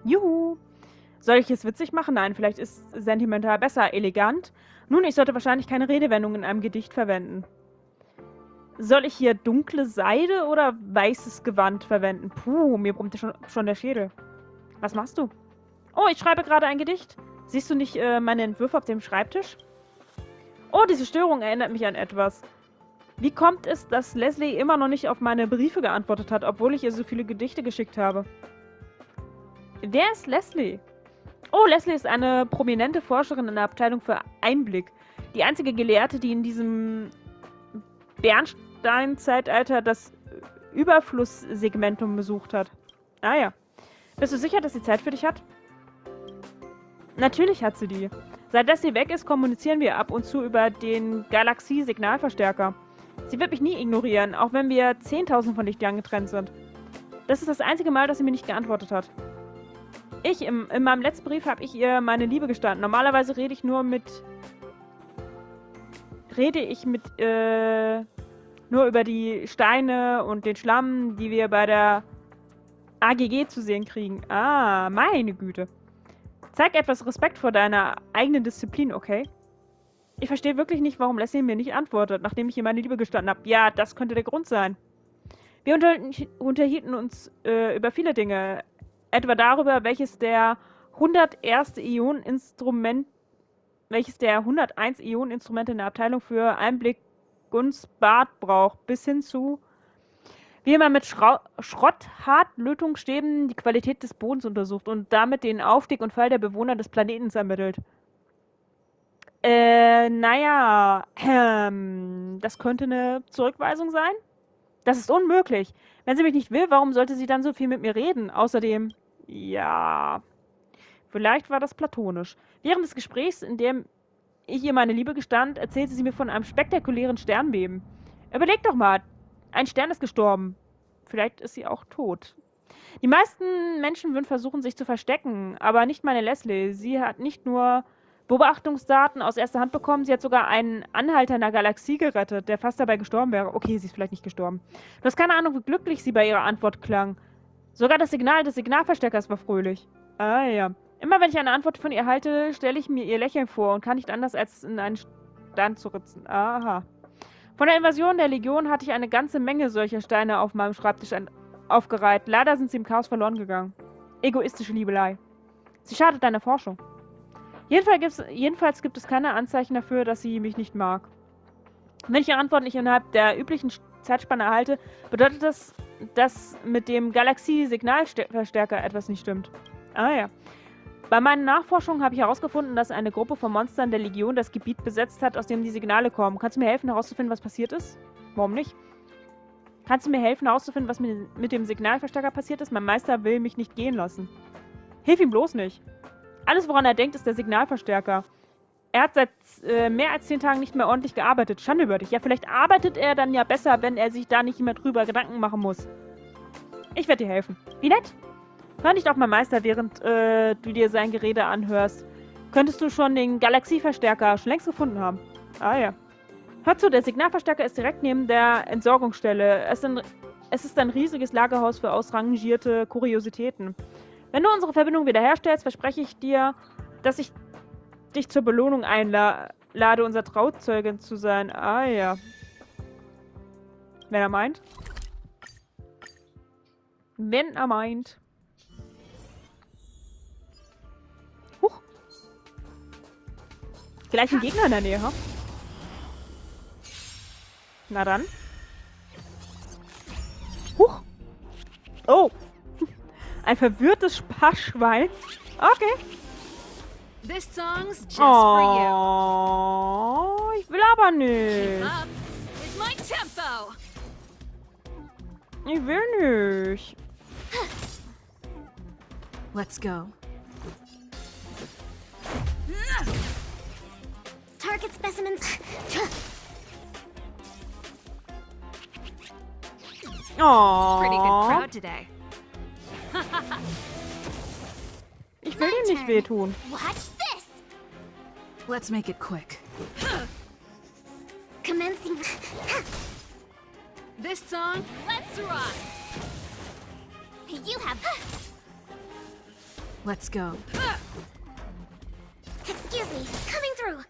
Juhu. Soll ich es witzig machen? Nein, vielleicht ist sentimental besser. Elegant? Nun, ich sollte wahrscheinlich keine Redewendung in einem Gedicht verwenden. Soll ich hier dunkle Seide oder weißes Gewand verwenden? Puh, mir brummt schon der Schädel. Was machst du? Oh, ich schreibe gerade ein Gedicht. Siehst du nicht meine Entwürfe auf dem Schreibtisch? Oh, diese Störung erinnert mich an etwas. Wie kommt es, dass Leslie immer noch nicht auf meine Briefe geantwortet hat, obwohl ich ihr so viele Gedichte geschickt habe? Wer ist Leslie? Oh, Leslie ist eine prominente Forscherin in der Abteilung für Einblick. Die einzige Gelehrte, die in diesem Bernstein-Zeitalter das Überflusssegmentum besucht hat. Ah ja. Bist du sicher, dass sie Zeit für dich hat? Natürlich hat sie die. Seit Leslie weg ist, kommunizieren wir ab und zu über den Galaxie-Signalverstärker. Sie wird mich nie ignorieren, auch wenn wir 10.000 von Lichtjahren getrennt sind. Das ist das einzige Mal, dass sie mir nicht geantwortet hat. In meinem letzten Brief habe ich ihr meine Liebe gestanden. Normalerweise rede ich nur über die Steine und den Schlamm, die wir bei der AGG zu sehen kriegen. Ah, meine Güte. Zeig etwas Respekt vor deiner eigenen Disziplin, okay? Ich verstehe wirklich nicht, warum Leslie mir nicht antwortet, nachdem ich ihr meine Liebe gestanden habe. Ja, das könnte der Grund sein. Wir unterhielten uns über viele Dinge. Etwa darüber, welches der 101 Ioneninstrumente in der Abteilung für Einblick Gunstbad braucht, bis hin zu, wie man mit Schrott-Hartlötungsstäben die Qualität des Bodens untersucht und damit den Aufstieg und Fall der Bewohner des Planeten ermittelt. Naja, das könnte eine Zurückweisung sein? Das ist unmöglich. Wenn sie mich nicht will, warum sollte sie dann so viel mit mir reden? Außerdem, ja, vielleicht war das platonisch. Während des Gesprächs, in dem ich ihr meine Liebe gestand, erzählte sie mir von einem spektakulären Sternbeben. Überleg doch mal, ein Stern ist gestorben. Vielleicht ist sie auch tot. Die meisten Menschen würden versuchen, sich zu verstecken, aber nicht meine Leslie. Sie hat nicht nur Beobachtungsdaten aus erster Hand bekommen, sie hat sogar einen Anhalter in der Galaxie gerettet, der fast dabei gestorben wäre. Okay, sie ist vielleicht nicht gestorben. Du hast keine Ahnung, wie glücklich sie bei ihrer Antwort klang. Sogar das Signal des Signalverstärkers war fröhlich. Ah ja. Immer wenn ich eine Antwort von ihr halte, stelle ich mir ihr Lächeln vor und kann nicht anders, als in einen Stein zu ritzen. Aha. Von der Invasion der Legion hatte ich eine ganze Menge solcher Steine auf meinem Schreibtisch aufgereiht. Leider sind sie im Chaos verloren gegangen. Egoistische Liebelei. Sie schadet deiner Forschung. Jedenfalls gibt es keine Anzeichen dafür, dass sie mich nicht mag. Wenn ich ihre Antwort nicht innerhalb der üblichen Zeitspanne erhalte, bedeutet das, dass mit dem Galaxie-Signalverstärker etwas nicht stimmt. Ah ja. Bei meinen Nachforschungen habe ich herausgefunden, dass eine Gruppe von Monstern der Legion das Gebiet besetzt hat, aus dem die Signale kommen. Kannst du mir helfen, herauszufinden, was passiert ist? Warum nicht? Kannst du mir helfen, herauszufinden, was mit dem Signalverstärker passiert ist? Mein Meister will mich nicht gehen lassen. Hilf ihm bloß nicht. Alles, woran er denkt, ist der Signalverstärker. Er hat seit mehr als 10 Tagen nicht mehr ordentlich gearbeitet. Schande über dich. Ja, vielleicht arbeitet er dann ja besser, wenn er sich da nicht mehr drüber Gedanken machen muss. Ich werde dir helfen. Wie nett? Hör nicht auf meinen Meister, während du dir sein Gerede anhörst. Könntest du schon den Galaxieverstärker schon längst gefunden haben. Ah ja. Hör zu, der Signalverstärker ist direkt neben der Entsorgungsstelle. Es ist ein riesiges Lagerhaus für ausrangierte Kuriositäten. Wenn du unsere Verbindung wiederherstellst, verspreche ich dir, dass ich dich zur Belohnung einlade, unser Trauzeugin zu sein. Ah ja. Wenn er meint. Wenn er meint. Huch. Vielleicht ein Gegner in der Nähe, ha? Na dann. Huch. Oh. Ein verwirrtes Sparschwein. Okay. This song's just for you. Oh, ich will aber nicht. Keep up with my tempo. Ich will nicht. Let's go. Target specimens. Pretty good Oh. crowd today. Ich will ihm nicht wehtun. Watch this. Let's make it quick. Commencing. This song, let's rock. You have. Let's go. Excuse me, coming through.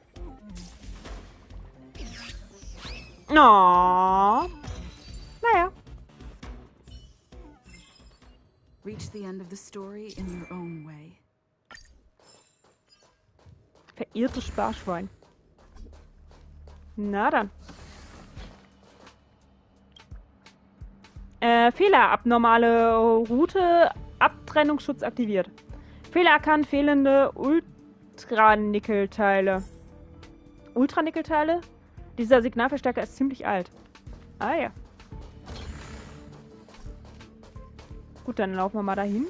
Oh. Naja. Reach the end of the story in your own way. Verirrtes Sparschwein. Na dann. Fehler. Abnormale Route. Abtrennungsschutz aktiviert. Fehler erkannt. Fehlende Ultranickelteile. Ultranickelteile? Dieser Signalverstärker ist ziemlich alt. Ah ja. Gut, dann laufen wir mal dahin.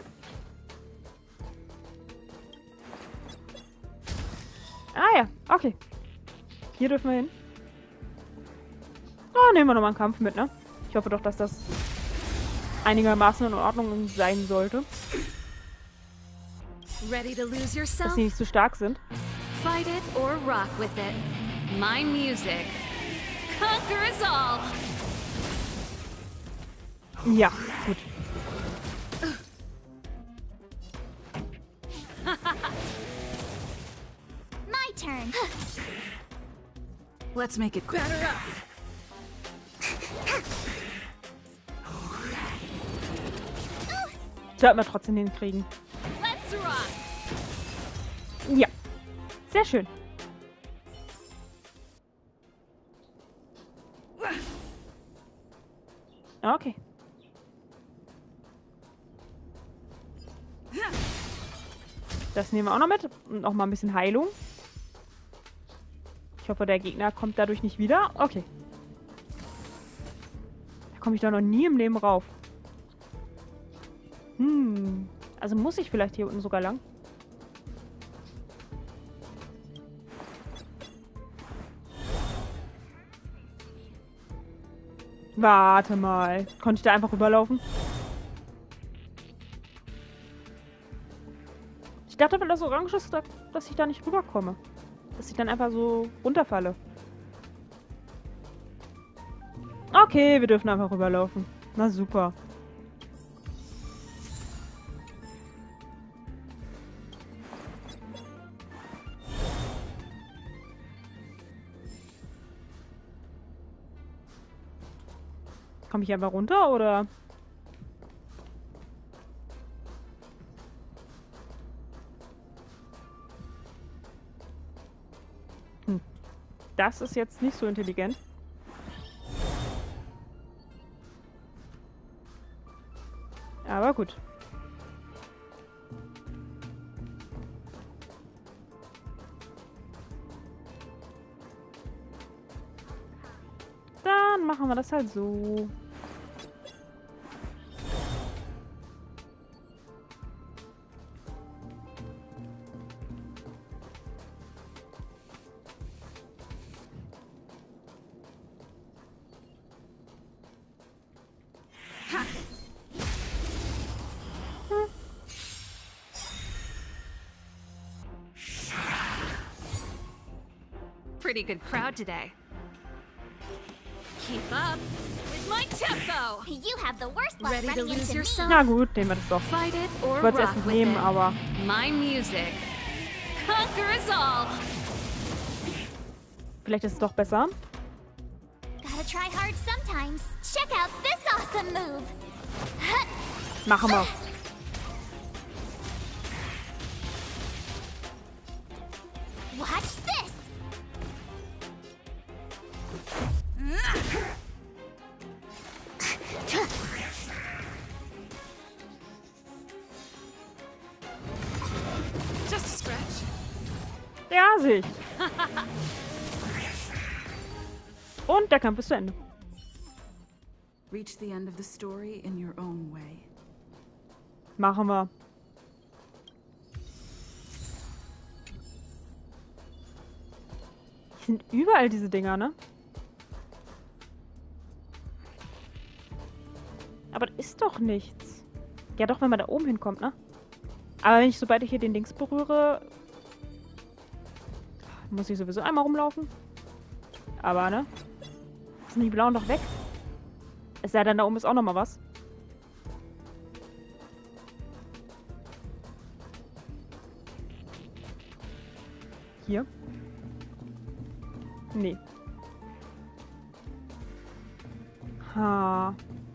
Ah ja, okay. Hier dürfen wir hin. Oh, nehmen wir nochmal einen Kampf mit, ne? Ich hoffe doch, dass das einigermaßen in Ordnung sein sollte. Ready to lose yourself? Dass sie nicht zu stark sind. Fight it or rock with it. My music. Conquer us all. Ja, gut. My turn. Let's make it quick. Sollten wir trotzdem hinkriegen. Let's rock. Ja. Sehr schön. Okay. Das nehmen wir auch noch mit. Und noch mal ein bisschen Heilung. Ich hoffe, der Gegner kommt dadurch nicht wieder. Okay. Da komme ich doch noch nie im Leben rauf. Also muss ich vielleicht hier unten sogar lang? Warte mal. Konnte ich da einfach rüberlaufen? Ich dachte, weil das orange ist, dass ich da nicht rüberkomme. Dass ich dann einfach so runterfalle. Okay, wir dürfen einfach rüberlaufen. Na super. Komme ich einfach runter, oder? Das ist jetzt nicht so intelligent. Aber gut. Dann machen wir das halt so. Pretty good crowd today. Keep up with my tempo. You have the worst luck Ready to running lose into me. yourself? Na gut, nehmen wir das doch. Fight it or Ich wollte es rock erst nicht with nehmen, it. aber My music. Conquer us all. vielleicht ist es doch besser. Gotta try hard sometimes. Check out this awesome move. Machen wir. Watch this. Just a scratch. Ja, sehe ich. Und der Kampf ist zu Ende. Reach the end of the story in your own way. Machen wir. Hier sind überall diese Dinger, ne? Aber das ist doch nichts. Ja doch, wenn man da oben hinkommt, ne? Aber wenn ich, sobald ich hier den Dings berühre, muss ich sowieso einmal rumlaufen. Aber, ne? Sind die blauen doch weg? Es sei denn, da oben ist auch noch mal was. hier? Nee. Ha.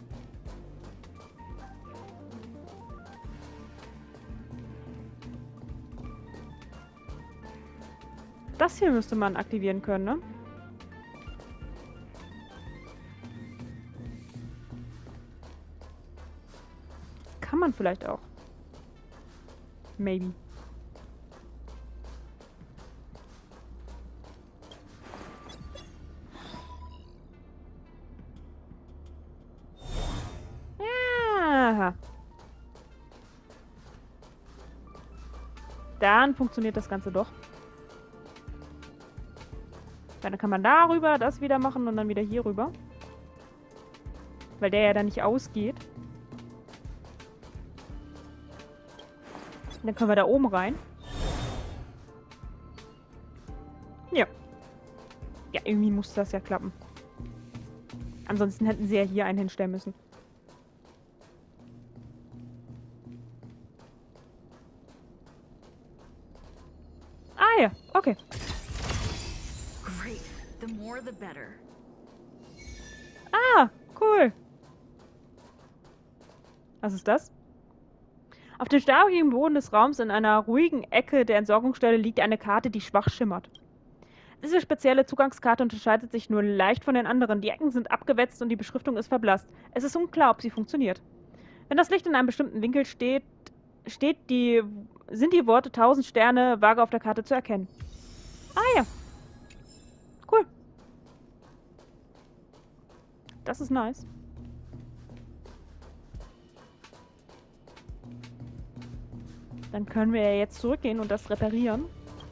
Das hier müsste man aktivieren können, ne? Kann man vielleicht auch. Maybe. Aha. Dann funktioniert das Ganze doch. Dann kann man darüber das wieder machen und dann wieder hier rüber. Weil der ja dann nicht ausgeht. Dann können wir da oben rein. Ja. Ja, irgendwie muss das ja klappen. Ansonsten hätten sie ja hier einen hinstellen müssen. Ah ja, okay. Great. The more the better. Ah, cool. Was ist das? Auf dem staubigen Boden des Raums in einer ruhigen Ecke der Entsorgungsstelle liegt eine Karte, die schwach schimmert. Diese spezielle Zugangskarte unterscheidet sich nur leicht von den anderen. Die Ecken sind abgewetzt und die Beschriftung ist verblasst. Es ist unklar, ob sie funktioniert. Wenn das Licht in einem bestimmten Winkel steht, sind die Worte 1000 Sterne vage auf der Karte zu erkennen. Ah ja. Cool. Das ist nice. Dann können wir ja jetzt zurückgehen und das reparieren.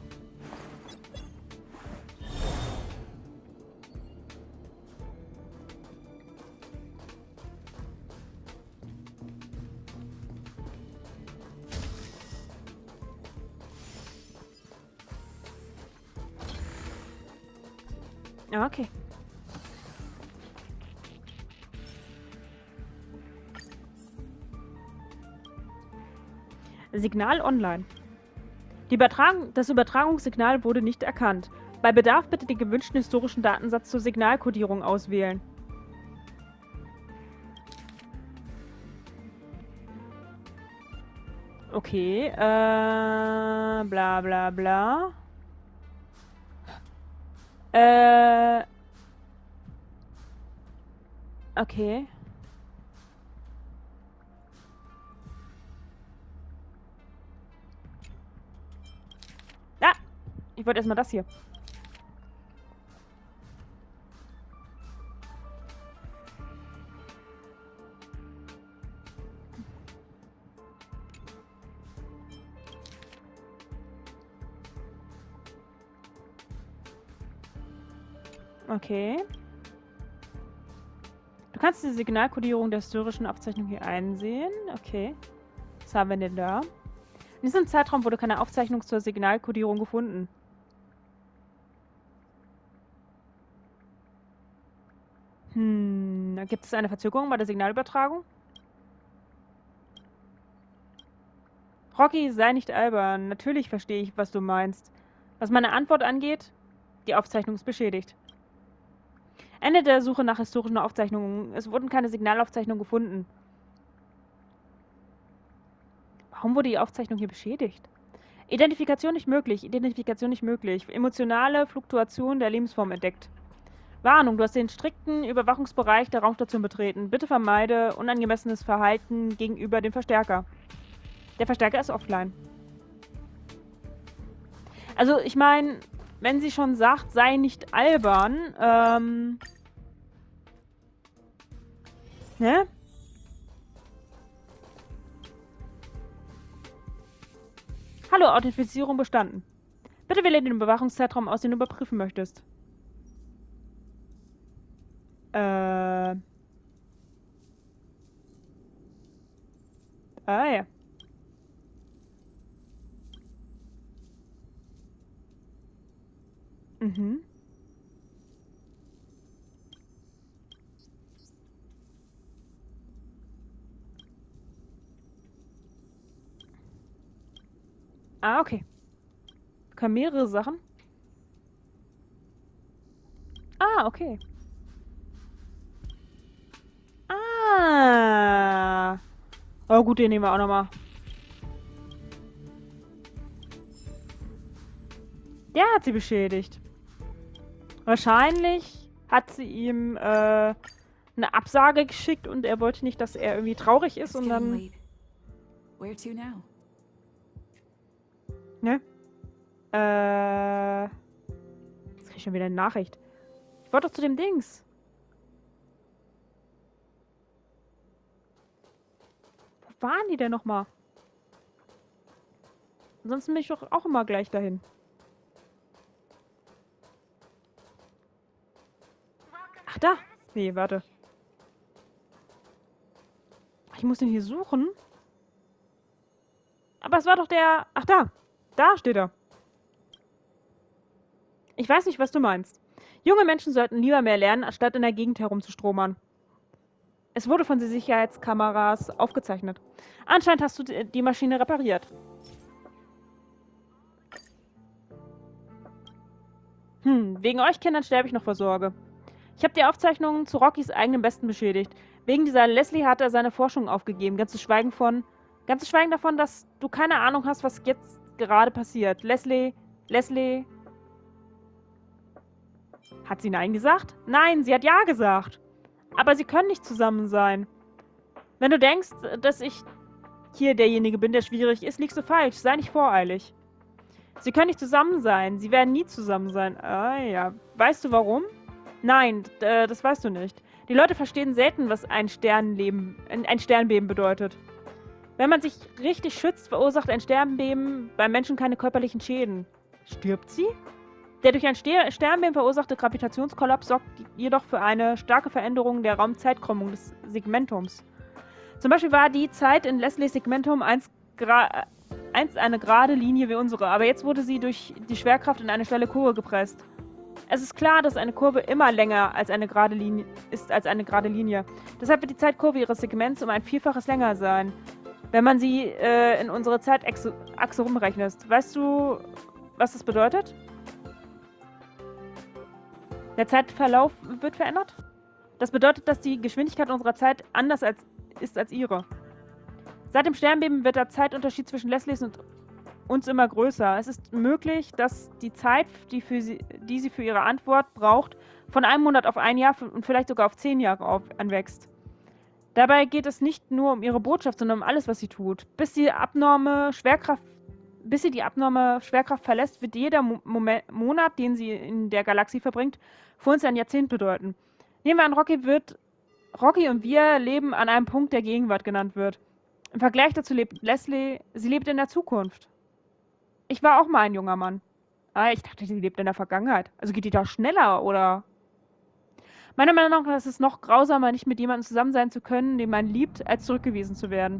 Okay. Signal online. Das Übertragungssignal wurde nicht erkannt. Bei Bedarf bitte den gewünschten historischen Datensatz zur Signalkodierung auswählen. Okay, bla bla bla. Okay. Ah! Ich wollte erstmal das hier. Okay. Du kannst die Signalkodierung der historischen Aufzeichnung hier einsehen. Okay. Was haben wir denn da? In diesem Zeitraum wurde keine Aufzeichnung zur Signalkodierung gefunden. Gibt es eine Verzögerung bei der Signalübertragung? Rocky, sei nicht albern. Natürlich verstehe ich, was du meinst. Was meine Antwort angeht, die Aufzeichnung ist beschädigt. Ende der Suche nach historischen Aufzeichnungen. Es wurden keine Signalaufzeichnungen gefunden. Warum wurde die Aufzeichnung hier beschädigt? Identifikation nicht möglich. Identifikation nicht möglich. Emotionale Fluktuation der Lebensform entdeckt. Warnung, du hast den strikten Überwachungsbereich der Raumstation betreten. Bitte vermeide unangemessenes Verhalten gegenüber dem Verstärker. Der Verstärker ist offline. Also, ich meine, wenn sie schon sagt, sei nicht albern, ne? Hallo, Authentifizierung bestanden. Bitte wähle den Überwachungszeitraum aus, den du überprüfen möchtest. Ah ja. Mhm. Ah, okay. Wir können mehrere Sachen. Ah, okay. Ah. Oh gut, den nehmen wir auch nochmal. Der hat sie beschädigt. Wahrscheinlich hat sie ihm eine Absage geschickt und er wollte nicht, dass er irgendwie traurig ist und dann... Late. Where to now? Ne? Jetzt krieg ich schon wieder eine Nachricht. Ich wollte doch zu dem Dings. Wo waren die denn nochmal? Ansonsten bin ich doch auch immer gleich dahin. Ach, da. Nee, warte. Ich muss den hier suchen. Aber es war doch der... Ach, da. Da steht er. Ich weiß nicht, was du meinst. Junge Menschen sollten lieber mehr lernen, anstatt in der Gegend herumzustromern. Es wurde von den Sicherheitskameras aufgezeichnet. Anscheinend hast du die Maschine repariert. Wegen euch Kindern sterbe ich noch vor Sorge. Ich habe die Aufzeichnungen zu Rockys eigenem Besten beschädigt. Wegen dieser Leslie hat er seine Forschung aufgegeben. Ganz zu schweigen davon, dass du keine Ahnung hast, was jetzt gerade passiert. Leslie... Hat sie Nein gesagt? Nein, sie hat Ja gesagt. Aber sie können nicht zusammen sein. Wenn du denkst, dass ich hier derjenige bin, der schwierig ist, liegst du falsch. Sei nicht voreilig. Sie können nicht zusammen sein. Sie werden nie zusammen sein. Ah ja. Weißt du warum? Nein, das weißt du nicht. Die Leute verstehen selten, was ein Sternbeben bedeutet. Wenn man sich richtig schützt, verursacht ein Sternbeben beim Menschen keine körperlichen Schäden. Stirbt sie? Der durch ein Sternbeben verursachte Gravitationskollaps sorgt jedoch für eine starke Veränderung der Raumzeitkrümmung des Segmentums. Zum Beispiel war die Zeit in Leslies Segmentum einst eine gerade Linie wie unsere, aber jetzt wurde sie durch die Schwerkraft in eine schnelle Kurve gepresst. Es ist klar, dass eine Kurve immer länger als eine gerade Linie ist als eine gerade Linie. Deshalb wird die Zeitkurve ihres Segments um ein Vielfaches länger sein, wenn man sie in unsere Zeitachse rumrechnet. Weißt du, was das bedeutet? Der Zeitverlauf wird verändert? Das bedeutet, dass die Geschwindigkeit unserer Zeit anders ist als ihre. Seit dem Sternbeben wird der Zeitunterschied zwischen Leslies und uns immer größer. Es ist möglich, dass die Zeit, die sie für ihre Antwort braucht, von einem Monat auf ein Jahr und vielleicht sogar auf 10 Jahre anwächst. Dabei geht es nicht nur um ihre Botschaft, sondern um alles, was sie tut. Bis sie die abnorme Schwerkraft verlässt, wird jeder Monat, den sie in der Galaxie verbringt, für uns ein Jahrzehnt bedeuten. Nehmen wir an, Rocky und wir leben an einem Punkt, der Gegenwart genannt wird. Im Vergleich dazu lebt Leslie, sie lebt in der Zukunft. Ich war auch mal ein junger Mann. Ah, ich dachte, sie lebt in der Vergangenheit. Also geht die da schneller, oder? Meiner Meinung nach ist es noch grausamer, nicht mit jemandem zusammen sein zu können, den man liebt, als zurückgewiesen zu werden.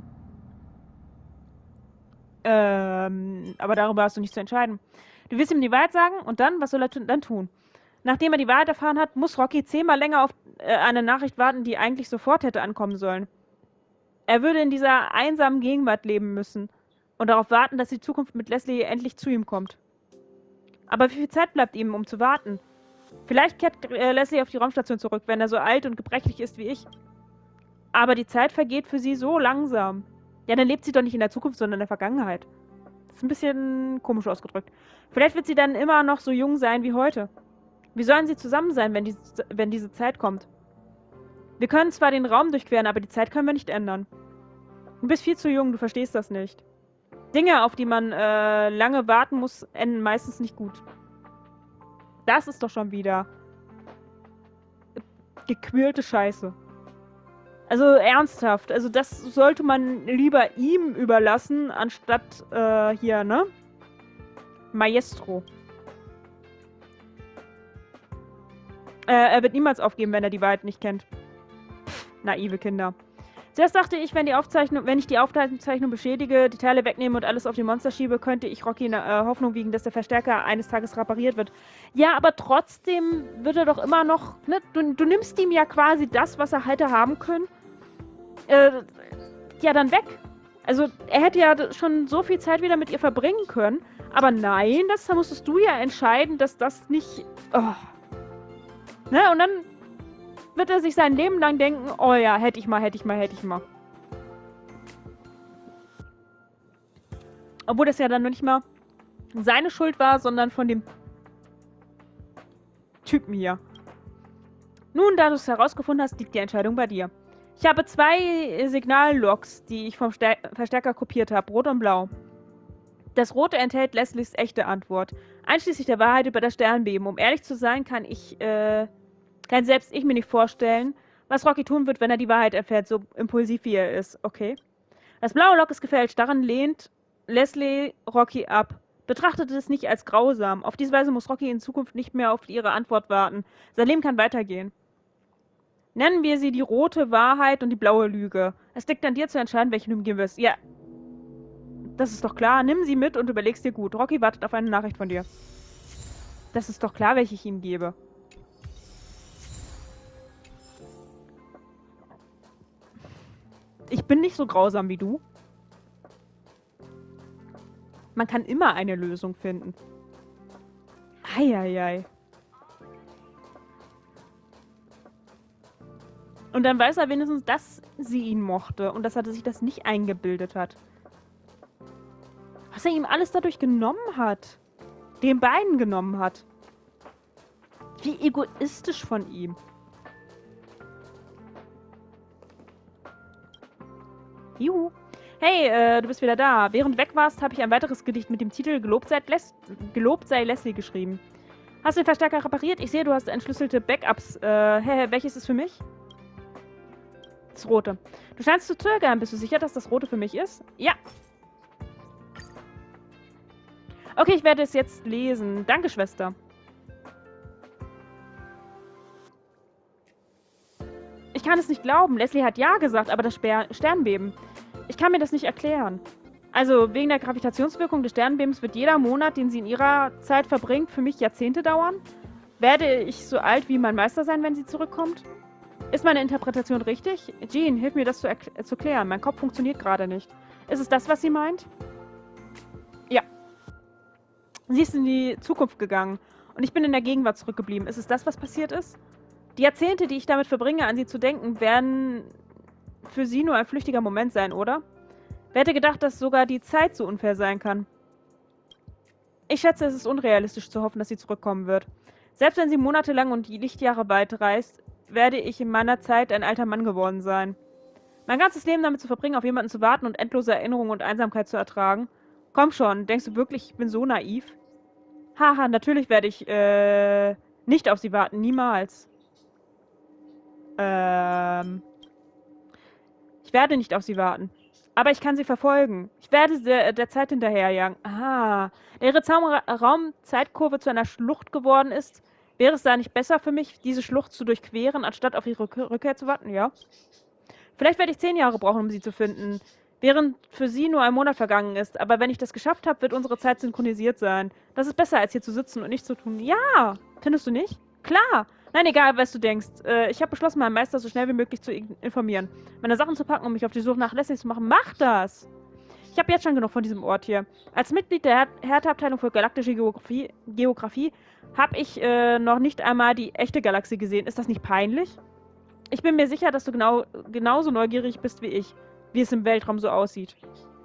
Aber darüber hast du nicht zu entscheiden. Du wirst ihm die Wahrheit sagen und dann, was soll er dann tun? Nachdem er die Wahrheit erfahren hat, muss Rocky 10-mal länger auf eine Nachricht warten, die eigentlich sofort hätte ankommen sollen. Er würde in dieser einsamen Gegenwart leben müssen und darauf warten, dass die Zukunft mit Leslie endlich zu ihm kommt. Aber wie viel Zeit bleibt ihm, um zu warten? Vielleicht kehrt Leslie auf die Raumstation zurück, wenn er so alt und gebrechlich ist wie ich. Aber die Zeit vergeht für sie so langsam. Ja, dann lebt sie doch nicht in der Zukunft, sondern in der Vergangenheit. Das ist ein bisschen komisch ausgedrückt. Vielleicht wird sie dann immer noch so jung sein wie heute. Wie sollen sie zusammen sein, wenn diese Zeit kommt? Wir können zwar den Raum durchqueren, aber die Zeit können wir nicht ändern. Du bist viel zu jung, du verstehst das nicht. Dinge, auf die man lange warten muss, enden meistens nicht gut. Das ist doch schon wieder gequirlte Scheiße. Also ernsthaft, also das sollte man lieber ihm überlassen, anstatt hier, ne? Maestro. Er wird niemals aufgeben, wenn er die Wahrheit nicht kennt. Pff, naive Kinder. Zuerst dachte ich, wenn ich die Aufzeichnung beschädige, die Teile wegnehme und alles auf die Monster schiebe, könnte ich Rocky in Hoffnung wiegen, dass der Verstärker eines Tages repariert wird. Ja, aber trotzdem wird er doch immer noch, ne? Du nimmst ihm ja quasi das, was er hätte haben können, ja, dann weg. Also, er hätte ja schon so viel Zeit wieder mit ihr verbringen können, aber nein, da musstest du ja entscheiden, dass das nicht, Ne? Und dann wird er sich sein Leben lang denken, oh ja, hätte ich mal, hätte ich mal, hätte ich mal. Obwohl das ja dann noch nicht mal seine Schuld war, sondern von dem Typen hier. Nun, da du es herausgefunden hast, liegt die Entscheidung bei dir. Ich habe 2 Signallogs, die ich vom Verstärker kopiert habe, rot und blau. Das rote enthält Leslies echte Antwort, einschließlich der Wahrheit über das Sternbeben. Um ehrlich zu sein, kann selbst ich mir nicht vorstellen, was Rocky tun wird, wenn er die Wahrheit erfährt, so impulsiv wie er ist. Okay. Das blaue Log ist gefälscht, daran lehnt Leslie Rocky ab. Betrachtet es nicht als grausam. Auf diese Weise muss Rocky in Zukunft nicht mehr auf ihre Antwort warten. Sein Leben kann weitergehen. Nennen wir sie die rote Wahrheit und die blaue Lüge. Es liegt an dir zu entscheiden, welche du ihm geben wirst. Ja, das ist doch klar. Nimm sie mit und überlegst dir gut. Rocky wartet auf eine Nachricht von dir. Das ist doch klar, welche ich ihm gebe. Ich bin nicht so grausam wie du. Man kann immer eine Lösung finden. Eieiei. Und dann weiß er wenigstens, dass sie ihn mochte und dass er sich das nicht eingebildet hat. Was er ihm alles dadurch genommen hat. Den beiden genommen hat. Wie egoistisch von ihm. Juhu. Hey, du bist wieder da. Während du weg warst, habe ich ein weiteres Gedicht mit dem Titel Gelobt sei Leslie geschrieben. Hast du den Verstärker repariert? Ich sehe, du hast entschlüsselte Backups. Welches ist für mich? Das rote. Du scheinst zu zögern. Bist du sicher, dass das rote für mich ist? Ja. Okay, ich werde es jetzt lesen. Danke, Schwester. Ich kann es nicht glauben. Leslie hat ja gesagt, aber das Sternbeben. Ich kann mir das nicht erklären. Also, wegen der Gravitationswirkung des Sternbebens wird jeder Monat, den sie in ihrer Zeit verbringt, für mich Jahrzehnte dauern? Werde ich so alt wie mein Meister sein, wenn sie zurückkommt? Ist meine Interpretation richtig? Jean, hilf mir das zu klären. Mein Kopf funktioniert gerade nicht. Ist es das, was sie meint? Ja. Sie ist in die Zukunft gegangen und ich bin in der Gegenwart zurückgeblieben. Ist es das, was passiert ist? Die Jahrzehnte, die ich damit verbringe, an sie zu denken, werden für sie nur ein flüchtiger Moment sein, oder? Wer hätte gedacht, dass sogar die Zeit so unfair sein kann? Ich schätze, es ist unrealistisch zu hoffen, dass sie zurückkommen wird. Selbst wenn sie monatelang und die Lichtjahre weit reist, werde ich in meiner Zeit ein alter Mann geworden sein. Mein ganzes Leben damit zu verbringen, auf jemanden zu warten und endlose Erinnerungen und Einsamkeit zu ertragen. Komm schon, denkst du wirklich, ich bin so naiv? Haha, natürlich werde ich, nicht auf sie warten, niemals. Ich werde nicht auf sie warten. Aber ich kann sie verfolgen. Ich werde der Zeit hinterherjagen. Aha. Da ihre Raumzeitkurve zu einer Schlucht geworden ist, wäre es da nicht besser für mich, diese Schlucht zu durchqueren, anstatt auf ihre Rückkehr zu warten? Ja. Vielleicht werde ich 10 Jahre brauchen, um sie zu finden, während für sie nur ein Monat vergangen ist. Aber wenn ich das geschafft habe, wird unsere Zeit synchronisiert sein. Das ist besser, als hier zu sitzen und nichts zu tun. Ja. Findest du nicht? Klar. Nein, egal, was du denkst. Ich habe beschlossen, meinen Meister so schnell wie möglich zu informieren. Meine Sachen zu packen, um mich auf die Suche nach Leslie zu machen. Mach das! Ich habe jetzt schon genug von diesem Ort hier. Als Mitglied der Härteabteilung für galaktische Geografie habe ich noch nicht einmal die echte Galaxie gesehen. Ist das nicht peinlich? Ich bin mir sicher, dass du genauso neugierig bist wie ich, wie es im Weltraum so aussieht.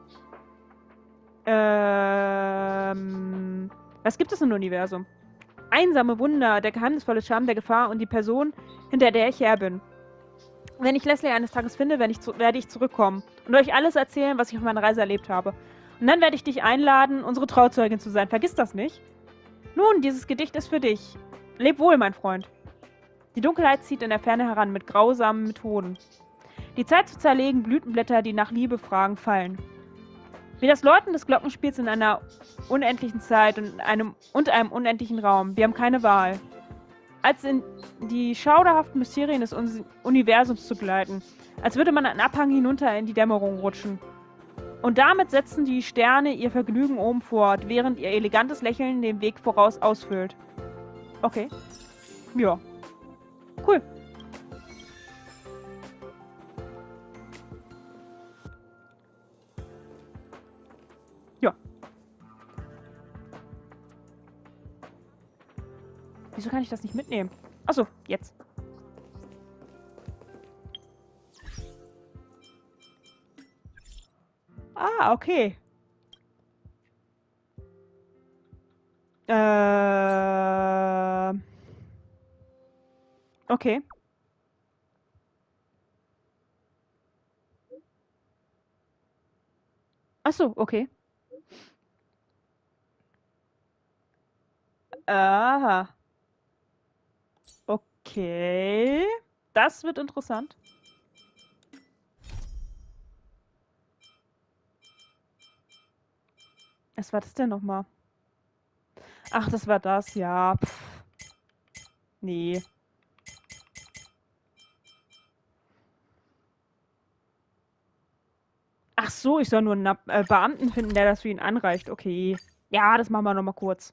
Was gibt es im Universum? Einsame Wunder, der geheimnisvolle Charme der Gefahr und die Person, hinter der ich her bin. Wenn ich Leslie eines Tages finde, werde ich zurückkommen und euch alles erzählen, was ich auf meiner Reise erlebt habe. Und dann werde ich dich einladen, unsere Trauzeugin zu sein. Vergiss das nicht. Nun, dieses Gedicht ist für dich. Leb wohl, mein Freund. Die Dunkelheit zieht in der Ferne heran mit grausamen Methoden. Die Zeit zu zerlegen, Blütenblätter, die nach Liebe fragen, fallen. Wie das Läuten des Glockenspiels in einer unendlichen Zeit und einem unendlichen Raum. Wir haben keine Wahl. Als in die schauderhaften Mysterien des Universums zu gleiten. Als würde man einen Abhang hinunter in die Dämmerung rutschen. Und damit setzen die Sterne ihr Vergnügen oben fort, während ihr elegantes Lächeln den Weg voraus ausfüllt. Okay. Ja. Cool. Ja. Wieso kann ich das nicht mitnehmen? Achso, jetzt. Ah, okay. Okay. Achso, okay. Aha. Okay. Das wird interessant. Was war das denn nochmal? Ach, das war das, ja. Pff. Nee. Ach so, ich soll nur einen Beamten finden, der das für ihn anreicht. Okay. Ja, das machen wir nochmal kurz.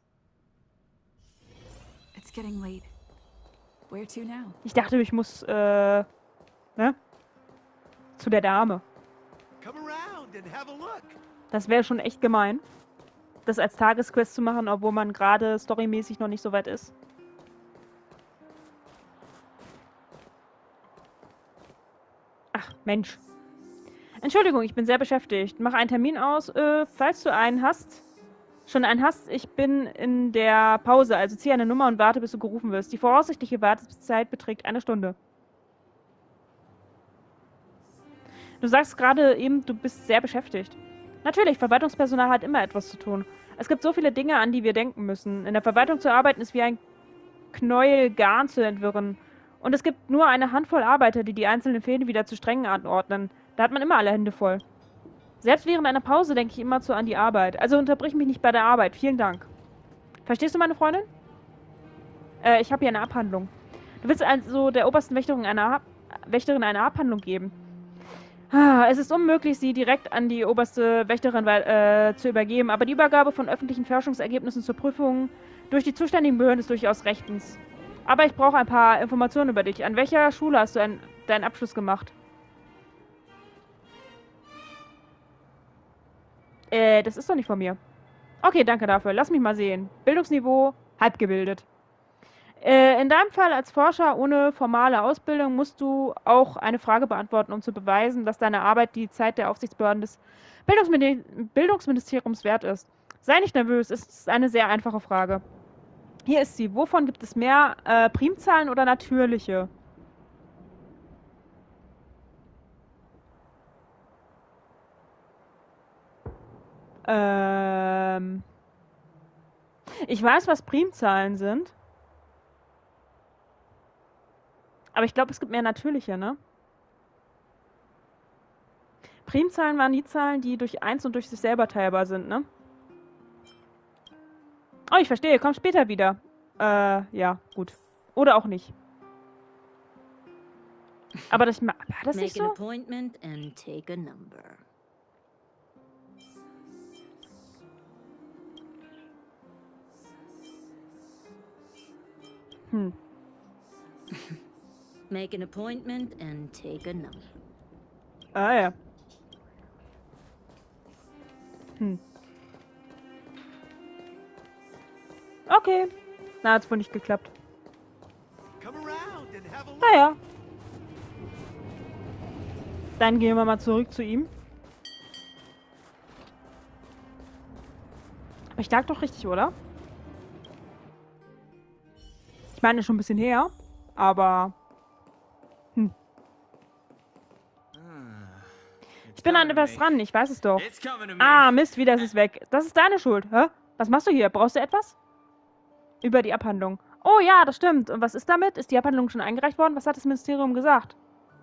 It's getting late. Where to now? Ich dachte, ich muss, ne? Zu der Dame. Come around and have a look. Das wäre schon echt gemein, das als Tagesquest zu machen, obwohl man gerade storymäßig noch nicht so weit ist. Ach, Mensch. Entschuldigung, ich bin sehr beschäftigt. Mach einen Termin aus, falls du einen hast. Schon einen hast, ich bin in der Pause, also zieh eine Nummer und warte, bis du gerufen wirst. Die voraussichtliche Wartezeit beträgt 1 Stunde. Du sagst gerade eben, du bist sehr beschäftigt. Natürlich, Verwaltungspersonal hat immer etwas zu tun. Es gibt so viele Dinge, an die wir denken müssen. In der Verwaltung zu arbeiten ist wie ein Knäuel Garn zu entwirren. Und es gibt nur eine Handvoll Arbeiter, die die einzelnen Fäden wieder zu Strängen anordnen. Da hat man immer alle Hände voll. Selbst während einer Pause denke ich immer an die Arbeit. Also unterbrich mich nicht bei der Arbeit. Vielen Dank. Verstehst du, meine Freundin? Ich habe hier eine Abhandlung. Du willst also der obersten Wächterin eine Abhandlung geben. Es ist unmöglich, sie direkt an die oberste Wächterin zu übergeben, aber die Übergabe von öffentlichen Forschungsergebnissen zur Prüfung durch die zuständigen Behörden ist durchaus rechtens. Aber ich brauche ein paar Informationen über dich. An welcher Schule hast du deinen Abschluss gemacht? Das ist doch nicht von mir. Okay, danke dafür. Lass mich mal sehen. Bildungsniveau, halb gebildet. In deinem Fall als Forscher ohne formale Ausbildung musst du auch eine Frage beantworten, um zu beweisen, dass deine Arbeit die Zeit der Aufsichtsbehörden des Bildungsministeriums wert ist. Sei nicht nervös, es ist eine sehr einfache Frage. Hier ist sie. Wovon gibt es mehr? Primzahlen oder natürliche? Ich weiß, was Primzahlen sind. Aber ich glaube, es gibt mehr natürliche, ne? Primzahlen waren die Zahlen, die durch 1 und durch sich selber teilbar sind, ne? Oh, ich verstehe. Komm später wieder. Ja, gut. Oder auch nicht. Aber das war das nicht Make an so? appointment and take a number. Make an appointment and take a number. Ah, ja. Okay. Na, hat's wohl nicht geklappt. Come around and have a look. Naja. Dann gehen wir mal zurück zu ihm. Aber ich lag doch richtig, oder? Ich meine, schon ein bisschen her. Aber... Ich bin an etwas dran, ich weiß es doch. Ah, Mist, wieder ist es weg. Das ist deine Schuld, hä? Was machst du hier? Brauchst du etwas? Über die Abhandlung. Oh ja, das stimmt. Und was ist damit? Ist die Abhandlung schon eingereicht worden? Was hat das Ministerium gesagt?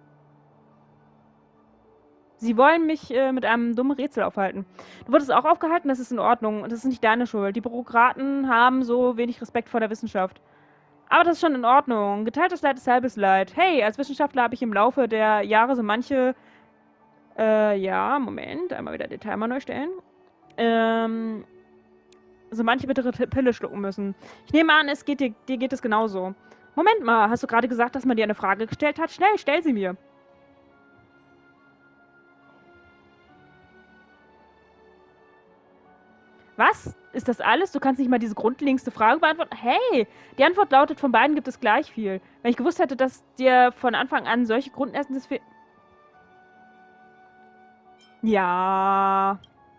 Sie wollen mich mit einem dummen Rätsel aufhalten. Du wurdest auch aufgehalten, das ist in Ordnung. Und das ist nicht deine Schuld. Die Bürokraten haben so wenig Respekt vor der Wissenschaft. Aber das ist schon in Ordnung. Geteiltes Leid ist halbes Leid. Hey, als Wissenschaftler habe ich im Laufe der Jahre so manche... ja, Moment. Einmal wieder den Timer neu stellen. So manche bittere Pille schlucken müssen. Ich nehme an, dir geht es genauso. Moment mal, hast du gerade gesagt, dass man dir eine Frage gestellt hat? Schnell, stell sie mir. Was? Ist das alles? Du kannst nicht mal diese grundlegendste Frage beantworten? Hey, die Antwort lautet, von beiden gibt es gleich viel. Wenn ich gewusst hätte, dass dir von Anfang an solche Grundessen fehlen... Ja.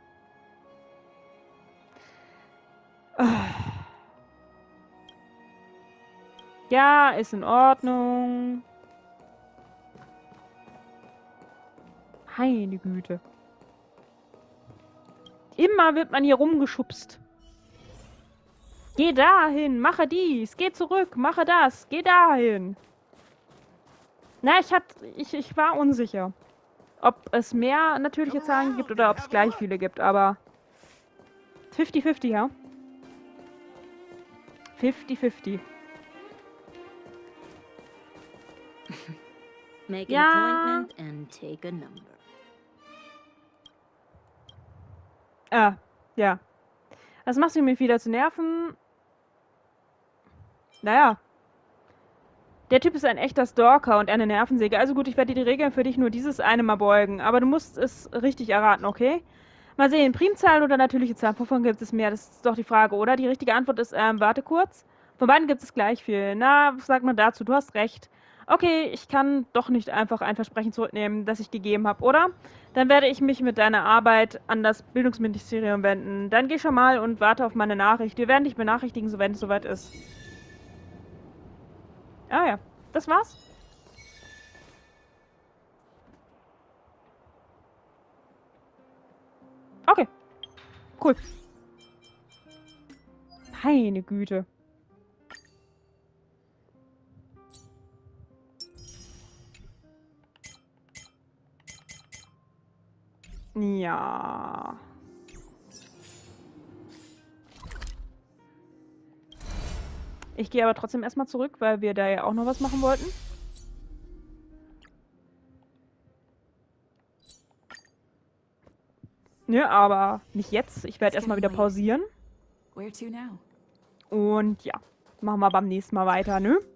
Ja, ist in Ordnung. Meine Güte. Immer wird man hier rumgeschubst. Geh dahin, mache dies, geh zurück, mache das, geh dahin. Na, ich war unsicher, ob es mehr natürliche Zahlen gibt oder ob es gleich viele gibt, aber 50-50, ja? 50-50. Make an appointment and take a number. Ah, ja. Das machst du mich wieder zu nerven. Naja. Der Typ ist ein echter Stalker und eine Nervensäge. Also gut, ich werde die Regeln für dich nur dieses eine Mal beugen. Aber du musst es richtig erraten, okay? Mal sehen, Primzahlen oder natürliche Zahlen. Wovon gibt es mehr? Das ist doch die Frage, oder? Die richtige Antwort ist, warte kurz. Von beiden gibt es gleich viel. Na, was sagt man dazu? Du hast recht. Okay, ich kann doch nicht einfach ein Versprechen zurücknehmen, das ich gegeben habe, oder? Dann werde ich mich mit deiner Arbeit an das Bildungsministerium wenden. Dann geh schon mal und warte auf meine Nachricht. Wir werden dich benachrichtigen, wenn es soweit ist. Ah ja, das war's. Okay, cool. Meine Güte. Ja. Ich gehe aber trotzdem erstmal zurück, weil wir da ja auch noch was machen wollten. Ja, aber nicht jetzt. Ich werde erstmal wieder pausieren. Where to now? Und ja, machen wir beim nächsten Mal weiter, ne?